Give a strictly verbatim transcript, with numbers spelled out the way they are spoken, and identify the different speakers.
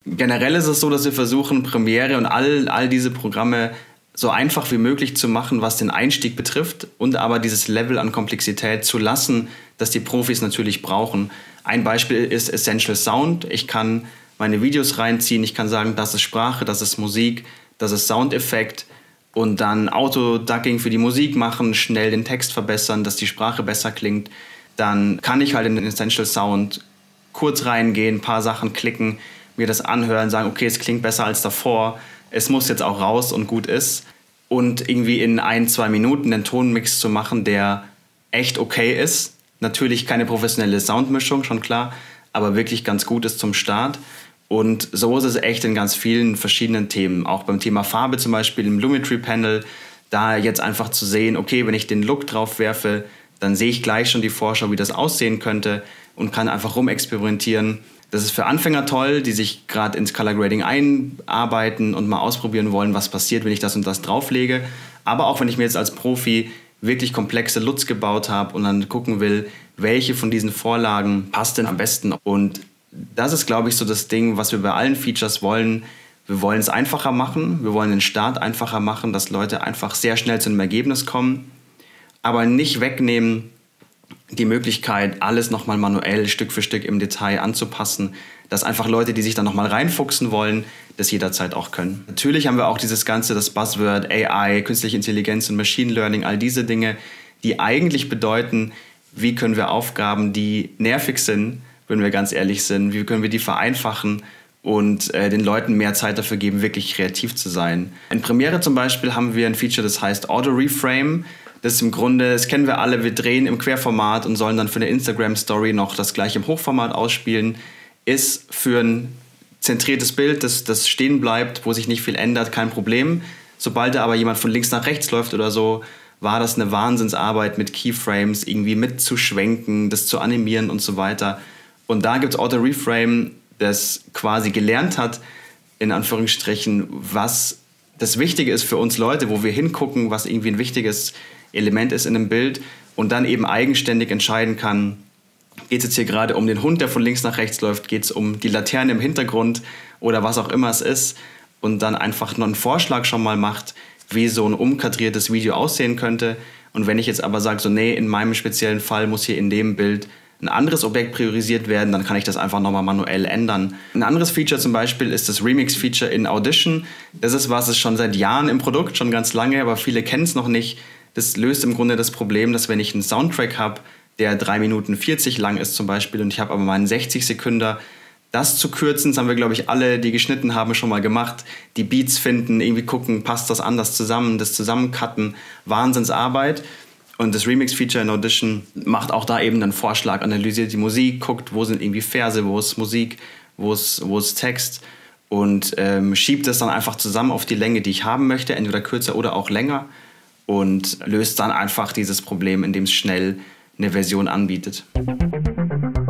Speaker 1: Generell ist es so, dass wir versuchen, Premiere und all, all diese Programme so einfach wie möglich zu machen, was den Einstieg betrifft und aber dieses Level an Komplexität zu lassen, das die Profis natürlich brauchen. Ein Beispiel ist Essential Sound. Ich kann meine Videos reinziehen, ich kann sagen, das ist Sprache, das ist Musik, das ist Soundeffekt und dann Auto-Ducking für die Musik machen, schnell den Text verbessern, dass die Sprache besser klingt. Dann kann ich halt in den Essential Sound kurz reingehen, ein paar Sachen klicken, mir das anhören, sagen, okay, es klingt besser als davor, es muss jetzt auch raus und gut ist. Und irgendwie in ein, zwei Minuten einen Tonmix zu machen, der echt okay ist. Natürlich keine professionelle Soundmischung, schon klar, aber wirklich ganz gut ist zum Start. Und so ist es echt in ganz vielen verschiedenen Themen. Auch beim Thema Farbe zum Beispiel im Lumetri Panel, da jetzt einfach zu sehen, okay, wenn ich den Look drauf werfe, dann sehe ich gleich schon die Vorschau, wie das aussehen könnte und kann einfach rumexperimentieren. Das ist für Anfänger toll, die sich gerade ins Color Grading einarbeiten und mal ausprobieren wollen, was passiert, wenn ich das und das drauflege. Aber auch wenn ich mir jetzt als Profi wirklich komplexe L U Ts gebaut habe und dann gucken will, welche von diesen Vorlagen passt denn am besten. Und das ist, glaube ich, so das Ding, was wir bei allen Features wollen. Wir wollen es einfacher machen, wir wollen den Start einfacher machen, dass Leute einfach sehr schnell zu einem Ergebnis kommen, aber nicht wegnehmen die Möglichkeit, alles nochmal manuell Stück für Stück im Detail anzupassen, dass einfach Leute, die sich da nochmal reinfuchsen wollen, das jederzeit auch können. Natürlich haben wir auch dieses Ganze, das Buzzword A I, Künstliche Intelligenz und Machine Learning, all diese Dinge, die eigentlich bedeuten, wie können wir Aufgaben, die nervig sind, wenn wir ganz ehrlich sind, wie können wir die vereinfachen und äh, den Leuten mehr Zeit dafür geben, wirklich kreativ zu sein. In Premiere zum Beispiel haben wir ein Feature, das heißt Auto-Reframe. Das ist im Grunde, das kennen wir alle, wir drehen im Querformat und sollen dann für eine Instagram-Story noch das gleiche im Hochformat ausspielen. Ist für ein zentriertes Bild, das, das stehen bleibt, wo sich nicht viel ändert, kein Problem. Sobald da aber jemand von links nach rechts läuft oder so, war das eine Wahnsinnsarbeit mit Keyframes, irgendwie mitzuschwenken, das zu animieren und so weiter. Und da gibt es Auto-Reframe, das quasi gelernt hat, in Anführungsstrichen, was das Wichtige ist für uns Leute, wo wir hingucken, was irgendwie ein wichtiges Element ist in einem Bild und dann eben eigenständig entscheiden kann, geht es jetzt hier gerade um den Hund, der von links nach rechts läuft, geht es um die Laterne im Hintergrund oder was auch immer es ist und dann einfach noch einen Vorschlag schon mal macht, wie so ein umkadriertes Video aussehen könnte. Und wenn ich jetzt aber sage, so nee, in meinem speziellen Fall muss hier in dem Bild ein anderes Objekt priorisiert werden, dann kann ich das einfach nochmal manuell ändern. Ein anderes Feature zum Beispiel ist das Remix-Feature in Audition. Das ist was, es schon seit Jahren im Produkt, schon ganz lange, aber viele kennen es noch nicht. Das löst im Grunde das Problem, dass wenn ich einen Soundtrack habe, der drei Minuten vierzig lang ist zum Beispiel und ich habe aber meinen sechzig Sekunden, das zu kürzen, das haben wir, glaube ich, alle, die geschnitten haben, schon mal gemacht. Die Beats finden, irgendwie gucken, passt das anders zusammen, das Zusammencutten, Wahnsinnsarbeit. Und das Remix-Feature in Audition macht auch da eben einen Vorschlag, analysiert die Musik, guckt, wo sind irgendwie Verse, wo ist Musik, wo ist, wo ist Text und ähm, schiebt das dann einfach zusammen auf die Länge, die ich haben möchte, entweder kürzer oder auch länger und löst dann einfach dieses Problem, indem es schnell eine Version anbietet.